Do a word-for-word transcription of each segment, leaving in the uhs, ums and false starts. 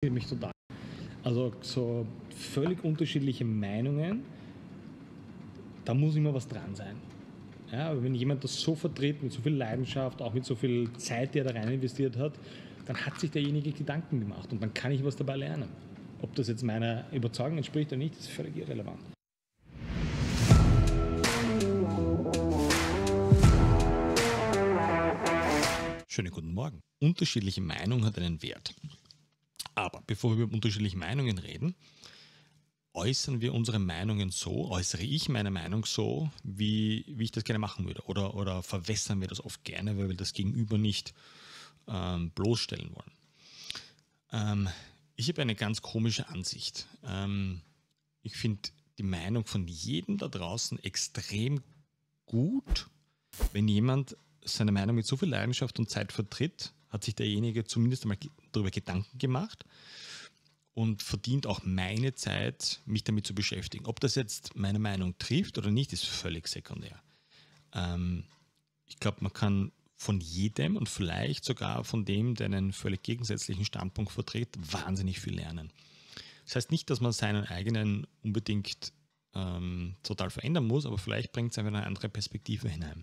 interessiert mich total. Also so völlig unterschiedliche Meinungen, da muss immer was dran sein. Ja, aber wenn jemand das so vertritt, mit so viel Leidenschaft, auch mit so viel Zeit, die er da rein investiert hat, dann hat sich derjenige Gedanken gemacht und dann kann ich was dabei lernen. Ob das jetzt meiner Überzeugung entspricht oder nicht, ist völlig irrelevant. Schönen guten Morgen. Unterschiedliche Meinung hat einen Wert. Aber bevor wir über unterschiedliche Meinungen reden, äußern wir unsere Meinungen so, äußere ich meine Meinung so, wie, wie ich das gerne machen würde. Oder, oder verwässern wir das oft gerne, weil wir das Gegenüber nicht ähm, bloßstellen wollen. Ähm, ich habe eine ganz komische Ansicht. Ähm, ich finde die Meinung von jedem da draußen extrem gut, wenn jemand seine Meinung mit so viel Leidenschaft und Zeit vertritt, hat sich derjenige zumindest einmal darüber Gedanken gemacht und verdient auch meine Zeit, mich damit zu beschäftigen. Ob das jetzt meine Meinung trifft oder nicht, ist völlig sekundär. Ähm, ich glaube, man kann von jedem und vielleicht sogar von dem, der einen völlig gegensätzlichen Standpunkt vertritt, wahnsinnig viel lernen. Das heißt nicht, dass man seinen eigenen unbedingt ähm, total verändern muss, aber vielleicht bringt es einfach eine andere Perspektive hinein.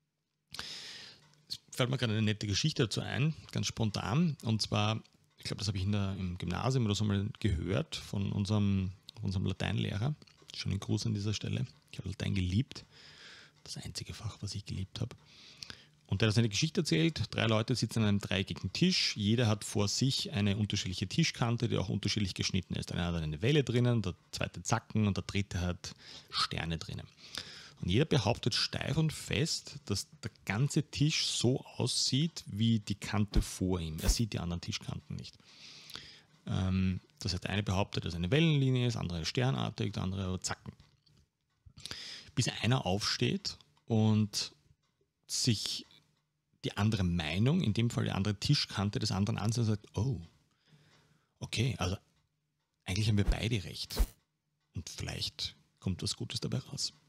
Es fällt mir gerade eine nette Geschichte dazu ein, ganz spontan. Und zwar, ich glaube, das habe ich in der, im Gymnasium oder so mal gehört von unserem, unserem Lateinlehrer. Schon ein Gruß an dieser Stelle. Ich habe Latein geliebt. Das einzige Fach, was ich geliebt habe. Und der hat seine Geschichte erzählt. Drei Leute sitzen an einem dreieckigen Tisch. Jeder hat vor sich eine unterschiedliche Tischkante, die auch unterschiedlich geschnitten ist. Einer hat eine Welle drinnen, der zweite Zacken und der dritte hat Sterne drinnen. Und jeder behauptet steif und fest, dass der ganze Tisch so aussieht wie die Kante vor ihm. Er sieht die anderen Tischkanten nicht. Ähm, das heißt, der eine behauptet, dass eine Wellenlinie ist, der andere sternartig, der andere Zacken. Bis einer aufsteht und sich die andere Meinung, in dem Fall die andere Tischkante des anderen ansieht und sagt, oh, okay, also eigentlich haben wir beide recht. Und vielleicht kommt was Gutes dabei raus.